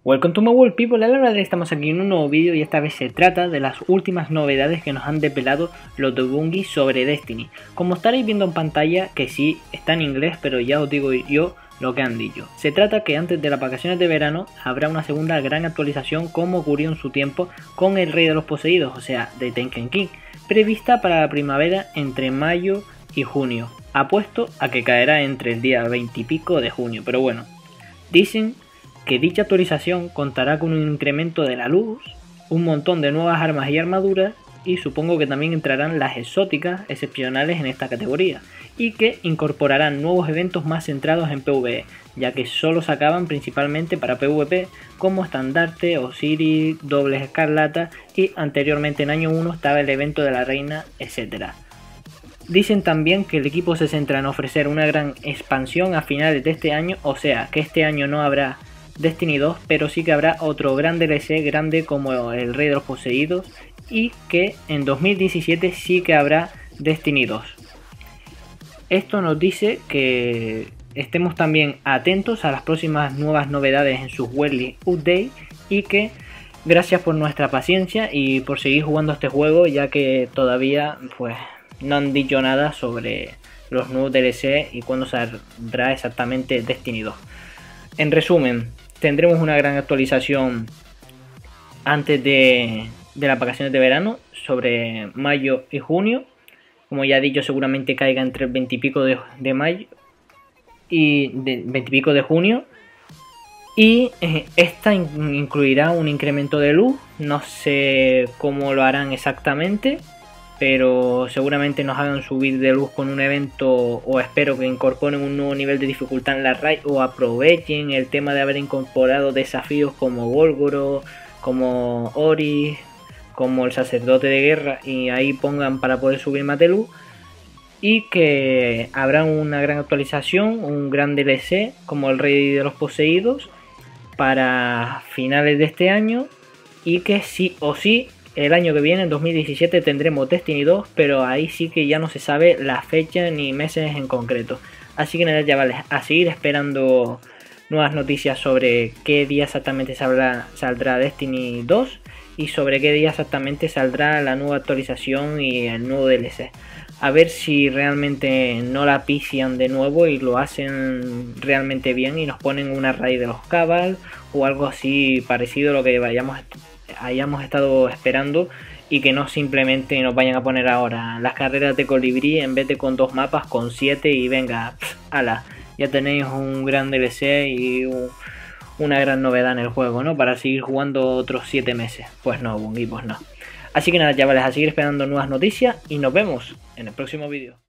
Welcome to my world, people. La verdad estamos aquí en un nuevo vídeo y esta vez se trata de las últimas novedades que nos han desvelado los de Bungie sobre Destiny. Como estaréis viendo en pantalla, que sí está en inglés, pero ya os digo yo lo que han dicho. Se trata que antes de las vacaciones de verano habrá una segunda gran actualización, como ocurrió en su tiempo con el Rey de los Poseídos, o sea, de Taken King, prevista para la primavera entre mayo y junio. Apuesto a que caerá entre el día 20 y pico de junio, pero bueno, dicen que dicha actualización contará con un incremento de la luz, un montón de nuevas armas y armaduras, y supongo que también entrarán las exóticas excepcionales en esta categoría, y que incorporarán nuevos eventos más centrados en PvE, ya que solo sacaban principalmente para PvP, como Estandarte, Osiris, Dobles Escarlata, y anteriormente en año 1 estaba el evento de la reina, etc. Dicen también que el equipo se centra en ofrecer una gran expansión a finales de este año, o sea que este año no habrá Destiny 2, pero sí que habrá otro gran DLC grande como el Rey de los Poseídos, y que en 2017 sí que habrá Destiny 2. Esto nos dice que estemos también atentos a las próximas nuevas novedades en sus Weekly Update, y que gracias por nuestra paciencia y por seguir jugando este juego, ya que todavía pues no han dicho nada sobre los nuevos DLC y cuándo saldrá exactamente Destiny 2. En resumen, tendremos una gran actualización antes de las vacaciones de verano, sobre mayo y junio. Como ya he dicho, seguramente caiga entre el 20 y pico de mayo y 20 y pico de junio. Y esta incluirá un incremento de luz, no sé cómo lo harán exactamente, pero seguramente nos hagan subir de luz con un evento, o espero que incorporen un nuevo nivel de dificultad en la raid, o aprovechen el tema de haber incorporado desafíos como Volgoro, como Ori, como el sacerdote de guerra, y ahí pongan para poder subir más de luz. Y que habrá una gran actualización, un gran DLC como el Rey de los Poseídos para finales de este año, y que sí o sí el año que viene, en 2017, tendremos Destiny 2, pero ahí sí que ya no se sabe la fecha ni meses en concreto. Así que nada, chavales, a seguir esperando nuevas noticias sobre qué día exactamente saldrá Destiny 2 y sobre qué día exactamente saldrá la nueva actualización y el nuevo DLC. A ver si realmente no la pician de nuevo y lo hacen realmente bien y nos ponen una raid de los Cabal o algo así parecido a lo que hayamos estado esperando, y que no simplemente nos vayan a poner ahora las carreras de colibrí en vez de con 2 mapas, con 7, y venga, ala, ya tenéis un gran DLC y una gran novedad en el juego, ¿no? Para seguir jugando otros 7 meses. Pues no, Bungie, pues no. Así que nada, chavales, a seguir esperando nuevas noticias y nos vemos en el próximo vídeo.